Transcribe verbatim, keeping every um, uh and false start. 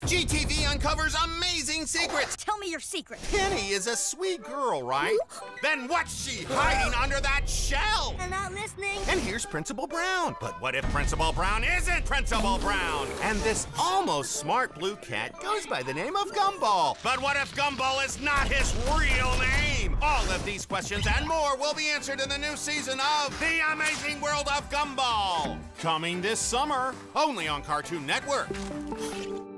G T V uncovers amazing secrets. Tell me your secret. Penny is a sweet girl, right? Then what's she hiding under that shell? I'm not listening. And here's Principal Brown. But what if Principal Brown isn't Principal Brown? And this almost smart blue cat goes by the name of Gumball. But what if Gumball is not his real name? All of these questions and more will be answered in the new season of The Amazing World of Gumball. Coming this summer, only on Cartoon Network.